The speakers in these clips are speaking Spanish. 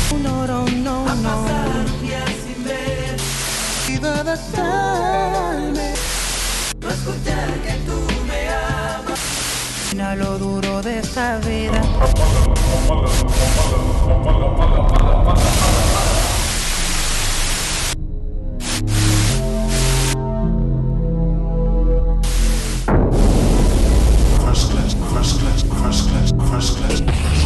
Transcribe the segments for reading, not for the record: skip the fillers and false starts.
No, no, no, a no. pasar un día sin ver. Iba a besarme. No escuchar que tú me amas. Mira lo duro de esta vida. First class, first class, first class, first class.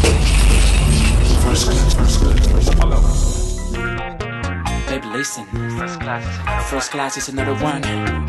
First class, first class, first class. Baby, listen. First class is another one.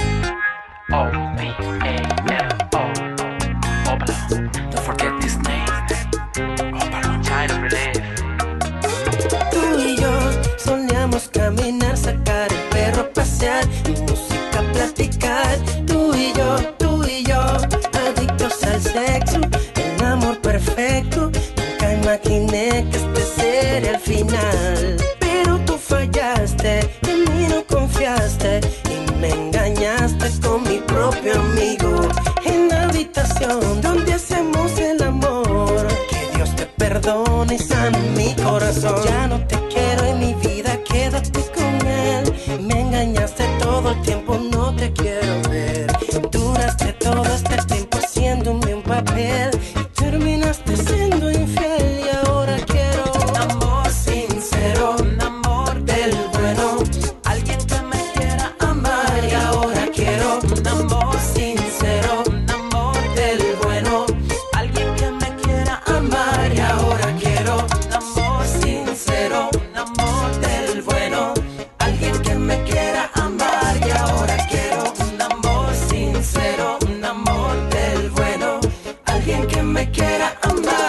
O-P-A-L-O. Opala. Don't forget this name. Opala. Time to relive. Tú y yo soñamos caminar, sacar el perro a pasear, música platicar. Tú y yo, adictos al sexo, el amor perfecto. Nunca imaginé que este sería el final. Pero tú fallaste, en mí no confiaste y me engañaste con mi propio amigo. En la habitación donde hacemos el amor, que Dios te perdone y sane mi corazón. Ya no te quiero en mi vida, quédate con él. Me engañaste todo el tiempo, no te quiero ver. Duraste todo este tiempo haciéndome un papel y terminaste siendo infiel. Y ahora quiero un amor sincero, un amor del bueno, alguien que me quiera amar. Y ahora quiero un amor sincero, un amor del bueno, alguien que me quiera amar. Y ahora quiero un amor sincero, un amor del bueno, alguien que me quiera amar. Y ahora quiero un amor sincero, un amor del bueno, alguien que me quiera amar.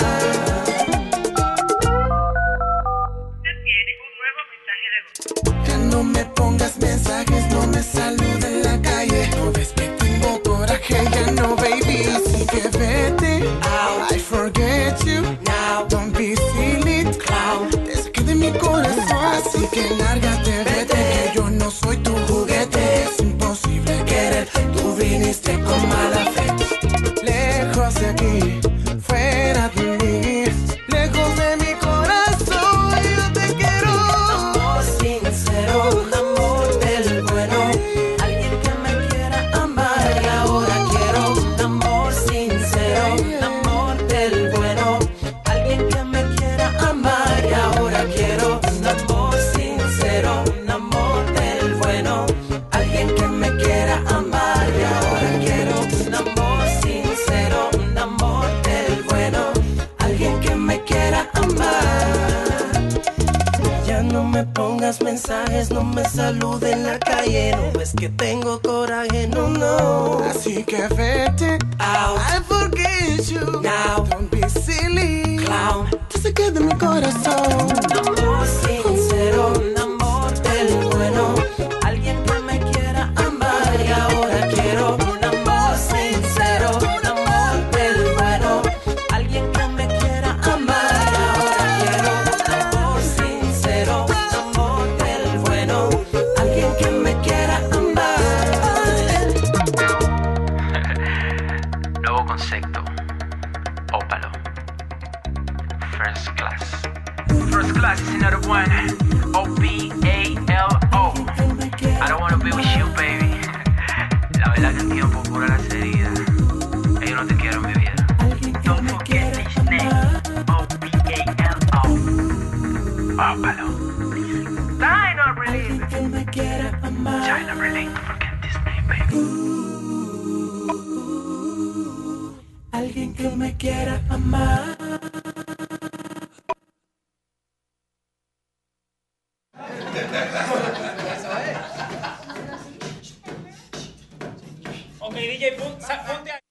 Ya no me pongas mensajes, no me saludes en la calle. No ves que tengo coraje, ya no, baby. Así que vete, I forget you. Now, Don't be silly, clown, te saqué de mi corazón. Así que lárgate, vete, que yo no soy tu juguete. Es imposible querer, tú viniste con mala fe. Lejos de aquí, fuera de mí, lejos de mi corazón, yo te quiero. amor sincero, un amor del bueno, alguien que me quiera amar. Y ahora quiero un amor sincero, un amor del bueno, alguien que me quiera amar. Y ahora quiero un amor sincero, un amor del bueno, alguien que me quiera amar. Y ahora quiero un amor sincero, un amor del bueno, alguien que me quiera amar. Ya no me pongas mensajes, no me saludes en la calle. No ves que tengo coraje, no, no. Así que vete, Out, I forget you. now, Don't be silly, clown. te saqué de mi corazón. Un amor sincero, un amor del bueno, alguien que me quiera amar. Y ahora quiero un amor sincero, un amor del bueno, alguien que me quiera amar. Y ahora quiero un amor sincero, un amor del bueno, alguien que me quiera amar. Nuevo concepto. Ópalo. First class. First class is another one. O-P-A-L-O. I don't wanna be with you, baby. La verdad que el tiempo cura las heridas. Yo no te quiero en mi vida. Don't forget this name. O-P-A-L-O. Ópalo. Time of relief. Que me quiera amar. Time of relief. Don't forget this name, baby. Alguien que me quiera amar. Ok, DJ, ponte